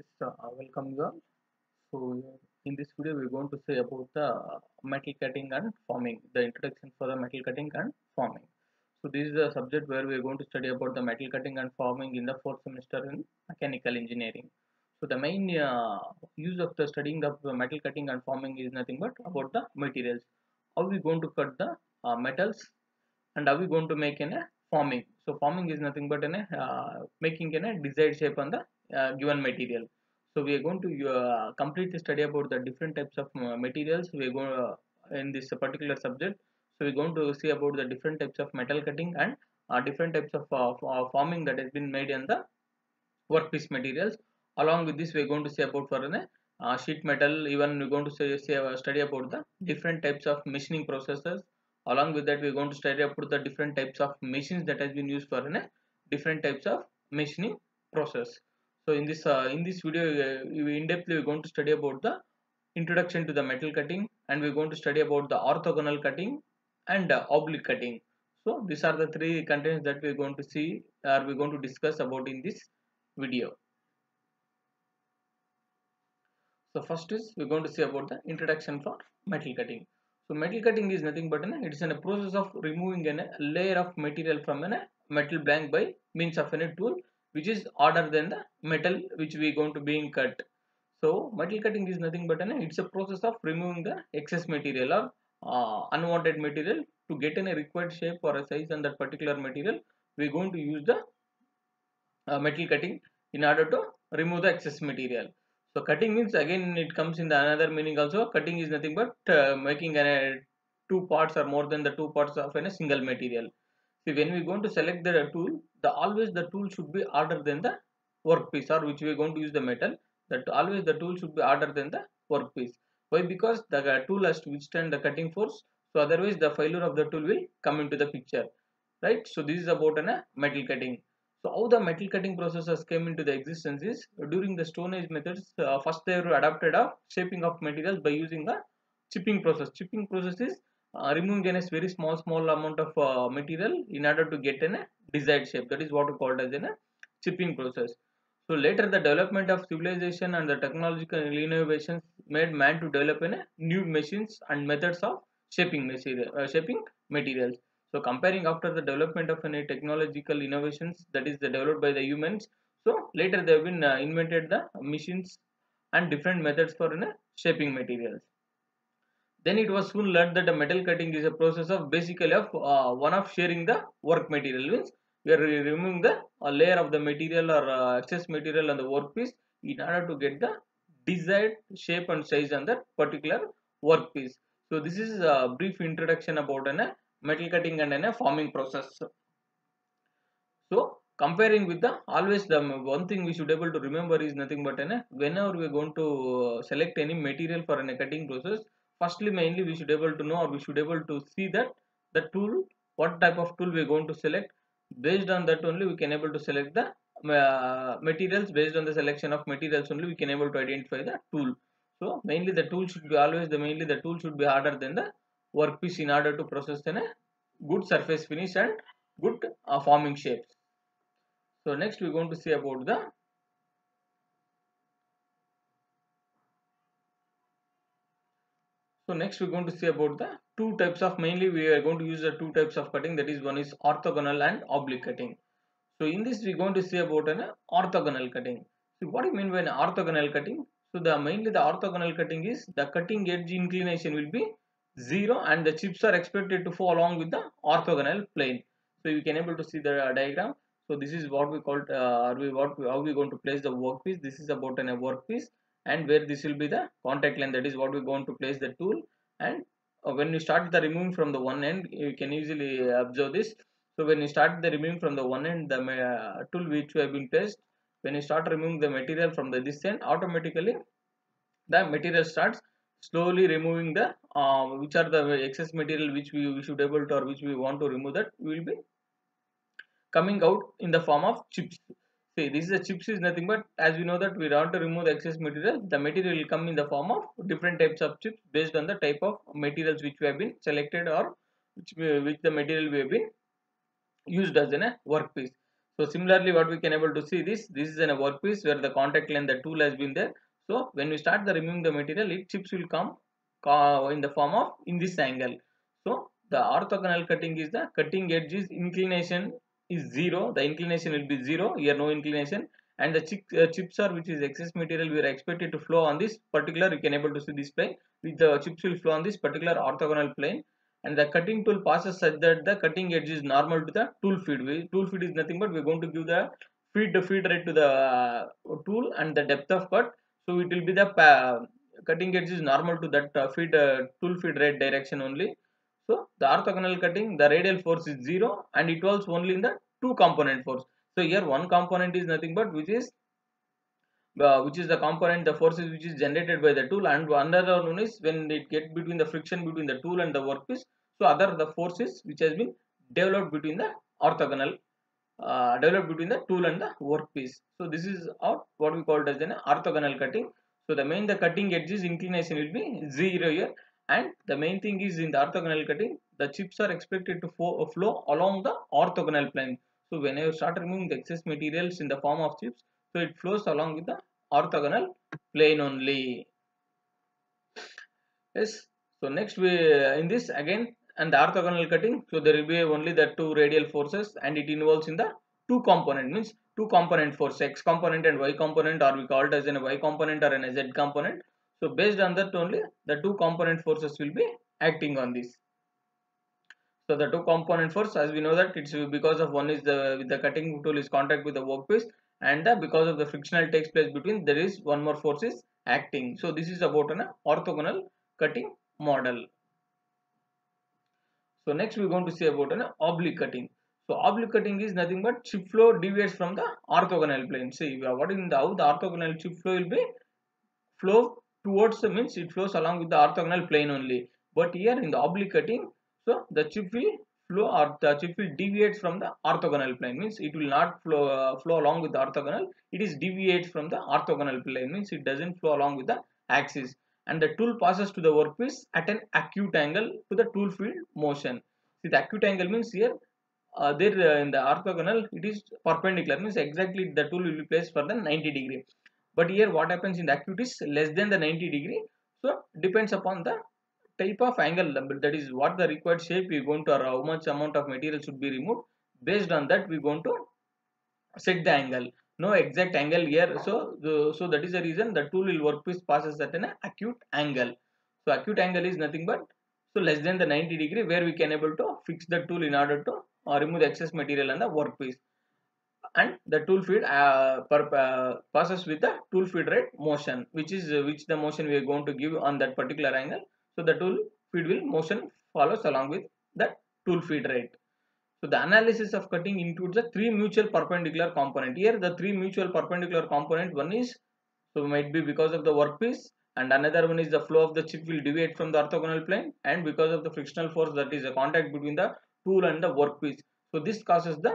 Welcome you all. So in this video we're going to say about the metal cutting and forming, the introduction for the metal cutting and forming. So this is a subject where we're going to study about the metal cutting and forming in the fourth semester in mechanical engineering. So the main use of the studying of the metal cutting and forming is nothing but about the materials. How we going to cut the metals, and are we going to make in a forming. So forming is nothing but in a making in a desired shape on the given material. So we are going to completely study about the different types of materials. We are going in this particular subject. So we're going to see about the different types of metal cutting and different types of forming that has been made in the workpiece materials. Along with this, we're going to say about for an sheet metal. Even we're going to study about the different types of machining processes. Along with that, we're going to study about the different types of machines that has been used for an different types of machining process. So in this video, in depth we're going to study about the introduction to the metal cutting, and we're going to study about the orthogonal cutting and oblique cutting. So these are the three contents that we're going to see, or we're going to discuss about in this video. So first is we're going to see about the introduction for metal cutting. So metal cutting is nothing but it is a process of removing a layer of material from a metal blank by means of a tool which is harder than the metal which we going to being cut. So metal cutting is nothing but it's a process of removing the excess material or unwanted material to get in a required shape or a size on that particular material. We're going to use the metal cutting in order to remove the excess material. So cutting means, again it comes in the another meaning also. Cutting is nothing but making two parts or more than the two parts of a single material. See, when we going to select the tool, always the tool should be harder than the workpiece, or which we are going to use the metal. That always the tool should be harder than the workpiece. Why? Because the tool has to withstand the cutting force. So otherwise the failure of the tool will come into the picture, right? So this is about metal cutting. So how the metal cutting processes came into the existence is during the Stone Age methods. First they were adapted of shaping of materials by using a chipping process. Chipping process is removing a very small amount of material in order to get a desired shape. That is what we called as a chipping process. So later the development of civilization and the technological innovations made man to develop new machines and methods of shaping materials. So comparing after the development of any technological innovations that is developed by the humans, so later they have been invented the machines and different methods for shaping materials. Then it was soon learned that the metal cutting is a process of basically of one of sharing the work material. Means we are removing the layer of the material or excess material on the workpiece in order to get the desired shape and size on that particular workpiece. So this is a brief introduction about metal cutting and forming process. So comparing with the, always the one thing we should able to remember is nothing but whenever we are going to select any material for a cutting process, firstly mainly we should able to know, or we should able to see that the tool, what type of tool we are going to select. Based on that only we can able to select the materials. Based on the selection of materials only we can able to identify the tool. So mainly the tool should be always mainly the tool should be harder than the workpiece in order to process a good surface finish and good forming shapes. So next we're going to see about the, so next we're going to see about the two types of, mainly we are going to use the two types of cutting, that is one is orthogonal and oblique cutting. So in this we're going to see about an orthogonal cutting. So what do you mean by an orthogonal cutting? So the mainly the orthogonal cutting is the cutting edge inclination will be 0 and the chips are expected to fall along with the orthogonal plane. So you can able to see the diagram. So this is what we call how we going to place the workpiece. This is about a workpiece, and where this will be the contact line, that is what we're going to place the tool. And when we start the removing from the one end, you can easily observe this. So when you start the removing from the one end, the tool which we have been placed, when you start removing the material from the this end, automatically the material starts slowly removing the which are the excess material which we should able to, or which we want to remove, that will be coming out in the form of chips. See, this is a chips is nothing but, as we know that we want to remove the excess material, the material will come in the form of different types of chips based on the type of materials which we have been selected, or which the material we have been used as in a workpiece. So similarly, what we can able to see, this is in a workpiece where the contact length, the tool has been there. So when we start the removing the material, it chips will come in the form of in this angle. So the orthogonal cutting is the cutting edge is inclination is 0. The inclination will be 0. Here no inclination, and the chips are, which is excess material, we are expected to flow on this particular. You can able to see this plane with the chips will flow on this particular orthogonal plane, and the cutting tool passes such that the cutting edge is normal to the tool feed. Tool feed is nothing but we are going to give the feed rate to the tool and the depth of cut. So it will be the cutting edge is normal to that tool feed rate direction only. So the orthogonal cutting, the radial force is 0 and it was only in the two component force. So here one component is nothing but which is the component, the forces which is generated by the tool, and another one is when it get between the friction between the tool and the workpiece. So other the forces which has been developed between the orthogonal developed between the tool and the workpiece. So this is what we call it as an orthogonal cutting. So the cutting edges inclination will be 0 here, and the main thing is in the orthogonal cutting, the chips are expected to flow along the orthogonal plane. So when you start removing the excess materials in the form of chips, so it flows along with the orthogonal plane only. Yes. So next we in this again and the orthogonal cutting. So there will be only the two radial forces, and it involves in the two component, means two component force, x component and y component, or we call it as a y component or a z component. So based on that only the two component forces will be acting on this. So the two component force, as we know that it's because of one is the with the cutting tool is contact with the workpiece, and because of the frictional takes place between, there is one more force is acting. So this is about an orthogonal cutting model. So next we are going to say about an oblique cutting. So oblique cutting is nothing but chip flow deviates from the orthogonal plane. See what in the how the orthogonal chip flow will be flow towards the, means it flows along with the orthogonal plane only. But here in the oblique cutting, so the chip will flow or the chip will deviate from the orthogonal plane, means it will not flow along with the orthogonal. It is deviates from the orthogonal plane, means it doesn't flow along with the axis, and the tool passes to the workpiece at an acute angle to the tool field motion. See the acute angle means here there in the orthogonal it is perpendicular, means exactly the tool will be placed for the 90-degree. But here what happens in the acute is less than the 90-degree. So depends upon the type of angle, that is what the required shape we are going to, or how much amount of material should be removed. Based on that we are going to set the angle. No exact angle here. So that is the reason the tool will workpiece passes at an acute angle. So acute angle is nothing but so less than the 90-degree, where we can able to fix the tool in order to remove the excess material on the workpiece, and the tool feed passes with the tool feed rate motion, which is which the motion we are going to give on that particular angle. So the tool feed will motion follows along with that tool feed rate. So the analysis of cutting includes the three mutual perpendicular component. Here the three mutual perpendicular component, one is so might be because of the workpiece, and another one is the flow of the chip will deviate from the orthogonal plane, and because of the frictional force, that is a contact between the tool and the workpiece. So this causes the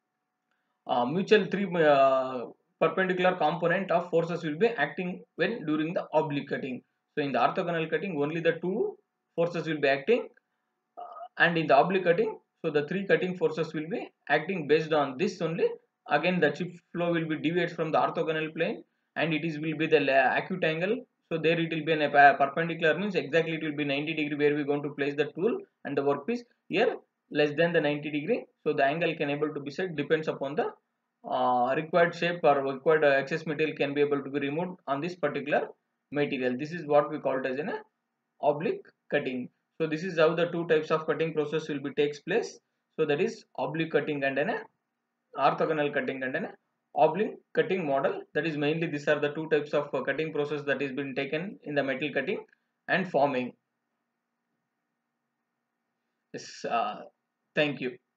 mutual three perpendicular component of forces will be acting when during the oblique cutting. So in the orthogonal cutting only the two forces will be acting, and in the oblique cutting, so the three cutting forces will be acting based on this only. Again the chip flow will be deviates from the orthogonal plane, and it is will be the acute angle. So there it will be a perpendicular, means exactly it will be 90-degree where we are going to place the tool and the workpiece. Here less than the 90-degree, so the angle can able to be set depends upon the required shape or required excess material can be able to be removed on this particular material. This is what we call it as an oblique cutting. So this is how the two types of cutting process will be takes place. So that is oblique cutting and an orthogonal cutting and an oblique cutting model. That is mainly these are the two types of cutting process that is been taken in the metal cutting and forming. Yes, thank you.